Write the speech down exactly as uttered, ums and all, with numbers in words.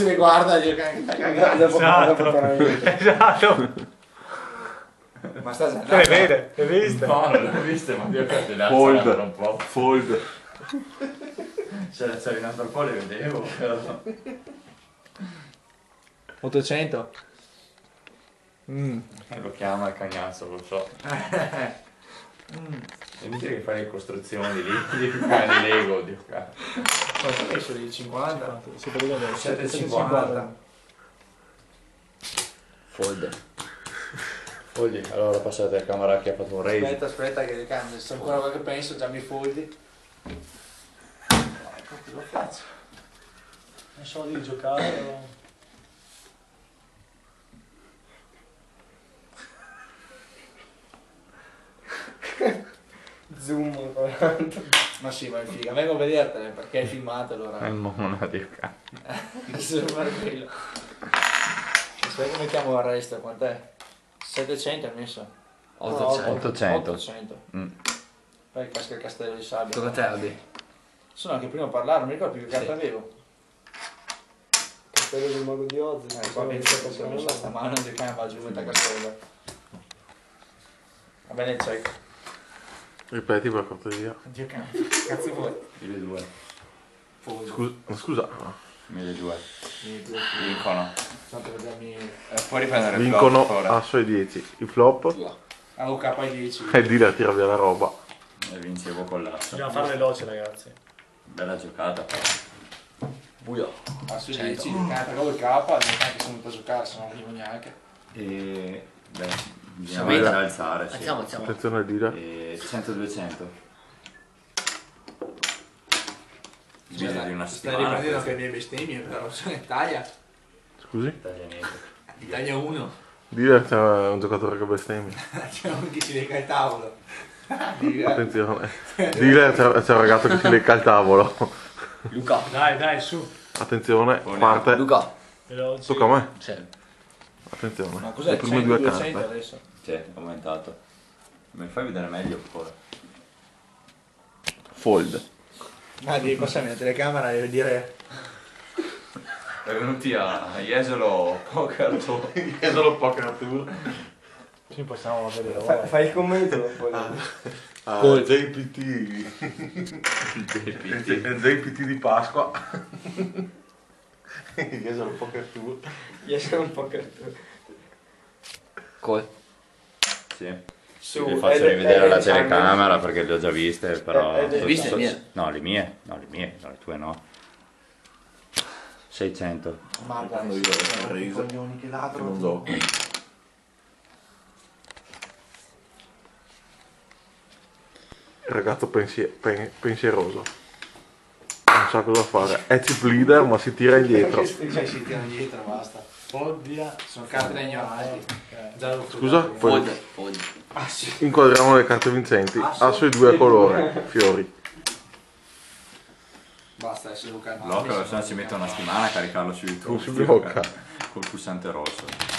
si le guarda e dice che cagata. Esatto. Esatto. Ma sta già. Te le vede? Le viste? No, non le ho viste, ma Dio che te le Fold. alzano un po'. Fold. Se le c'eri nato un po' le vedevo, però. ottocento. Mm. Lo chiama il cagnazzo, lo so. Mm. E mi dire che fai le costruzioni lì, di cane Lego, Dio cazzo. Quanto hai messo lì? cinquanta? Si vede adesso. sette e cinquanta. Fold. Fogli, allora passate a camera che ha fatto un raise. Aspetta, aspetta che cambia. Se ancora quello che penso, già mi foldi. Ecco, che lo faccio. Non so di giocare o... Zoom. Ma sì, ma è figa. Vengo a vedertene perché hai filmato allora. È il mona, Dio cazzo. Adesso devo fare quello. Aspetta che mettiamo il resto, quant'è? settecento hai messo? ottocento. ottocento. ottocento. Mm. Poi casca il castello di sabbia. Tocca a te, Albi. Sono anche prima a parlare, non mi ricordo più che carta Sì. avevo. Castello del mago di Oz. Eh, qua penso che se ho messo sta mano di cane va giù metà castello. Va bene, check. Ripeti per cortesia. Oddio cane, cazzo vuoi? mille due. Scusa, scusa. mille due. Vincono. Tanto vediamo. Eh, puoi riprendere il Vincono flop ora. asso e dieci. Il flop Ah, O K ai dieci. e il dealer tira via la roba. E vincevo con l'asso. Dobbiamo fare veloce, ragazzi. Bella giocata però. Buio. Ah, sui cento. dieci, canta con il K, non anche se non può giocare, se non arrivo neanche. E... beh, bisogna Sapete? alzare, sì. Alziamo, alziamo. Attenzione al dealer. E cento duecento. Cioè, Video di una stai settimana. riprendendo questo. anche le mie bestemmie, però sono in Italia. Scusi? Taglia niente. Italia uno. Dealer c'è un giocatore che bestemmia. C'è uno che si lega il tavolo. Dica. Attenzione. Dealer c'è c'è un ragazzo che si lecca il tavolo. Luca. Dai, dai, su. Attenzione, Buona. parte. Luca. Veloci. Tocca a me. Sì. Attenzione. Ma cos'è? Le prime due duecento carte. adesso? Sì, è aumentato. Me lo fai vedere meglio ancora? Fold. Ah, devi passare la telecamera e dire. Benvenuti a Jesolo Poker Tour. Jesolo Poker Tour. Sì, possiamo vedere. Fa- fai il commento poi. Ah, J P T. J P T di Pasqua. Jesolo Poker Tour. Riesco un po' che... Col. Sì. Su, Vi faccio ed- rivedere ed- la ed- telecamera perché le ho già viste, però... Eh, eh, le viste so- le mie? No, le mie. No, le mie. No, le tue no. seicento. Ma Quando io ho preso. coglioni che Che ladro. non gioco. Il ragazzo pensie- pen- pensieroso. Non sa cosa fare. È chip leader ma si tira indietro. Cioè si tira indietro, basta. Oddio. Sono carte da ignoranti. Già l'ho Scusa? fruttato. Poi- Fold. Fold. Ah sì. Inquadriamo le carte vincenti. Asso Asso e due a colore. Fiori. Basta, adesso devo calmare. Blocca, se no ci metto una settimana a caricarlo su YouTube. Non si blocca. Col pulsante rosso.